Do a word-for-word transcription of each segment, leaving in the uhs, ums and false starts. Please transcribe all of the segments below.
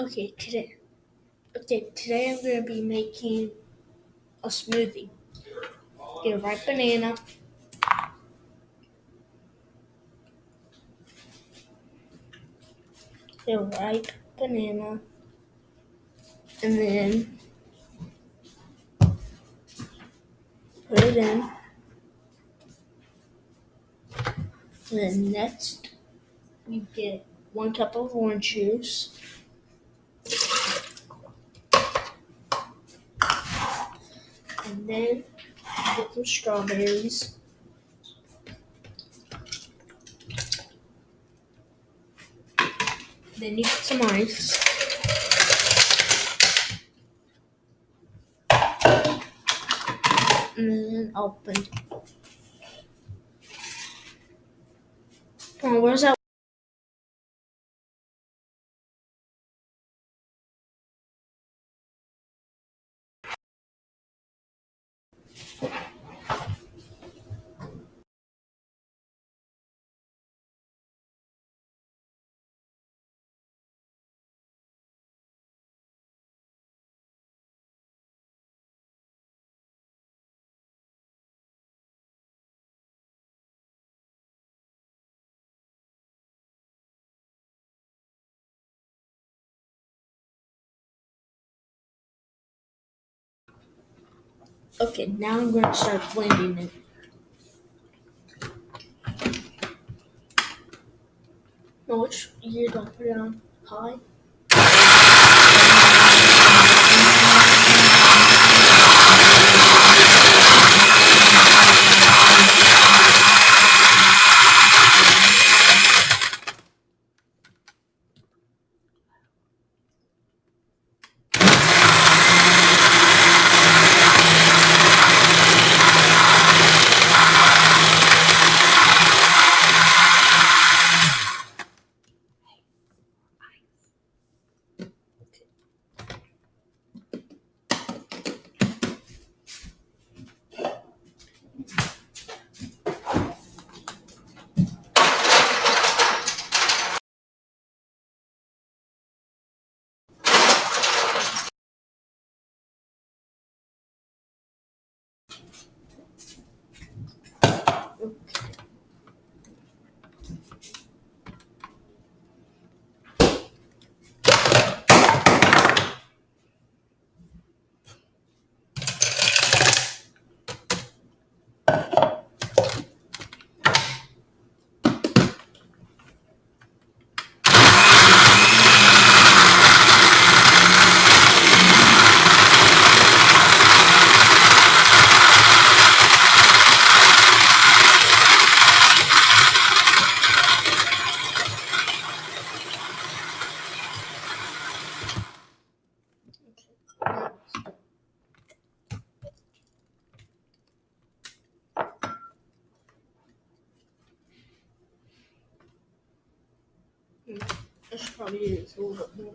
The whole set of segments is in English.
Okay, today. Okay, today I'm gonna be making a smoothie. Get a ripe banana, get a ripe banana, and then put it in. And then next, we get one cup of orange juice, and then get some strawberries. Then you put some ice. And then open. Come on, where's that? Okay, now I'm going to start blending it. No, which you don't put it on high. I should probably do this a little bit more.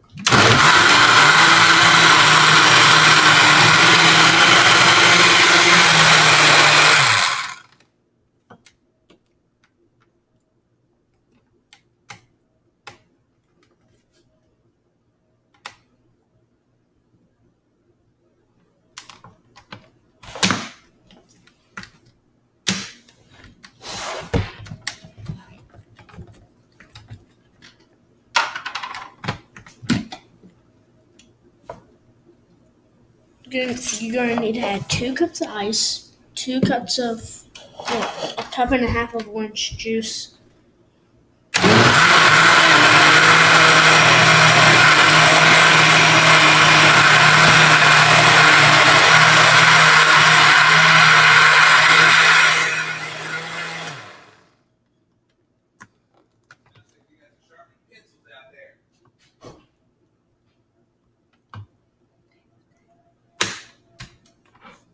You're gonna, you're gonna need to add two cups of ice, two cups of, well, a cup and a half of orange juice.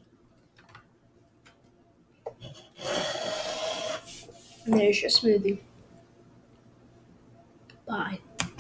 And there's your smoothie.